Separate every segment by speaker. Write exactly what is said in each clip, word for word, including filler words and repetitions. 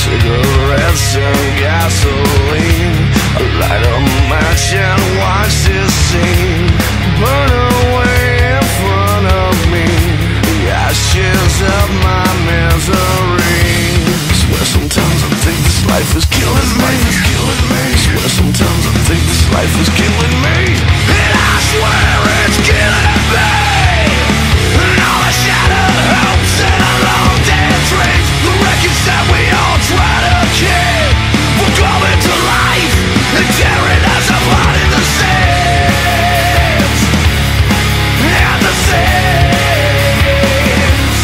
Speaker 1: cigarettes and gasoline. I light a match and watch this scene burn away in front of me, the ashes of my misery. Swear sometimes I think this life is killing me. Swear sometimes I think this life is killing me, and I swear it's killing me. And all the shattered hopes and the long dead dreams, the wreckage that we all try to keep, will come into life and tearing us apart in the seams. And the seams.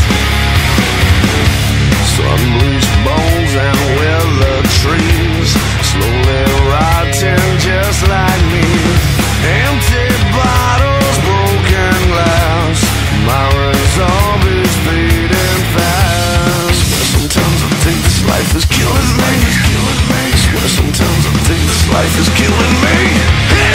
Speaker 1: Sun-bleached bones and withered trees, slowly rotting just like me. Empty bottles, broken glass, my resolve is fading fast. Swear sometimes I think this life is killing me. Swear sometimes I think this life is killing me.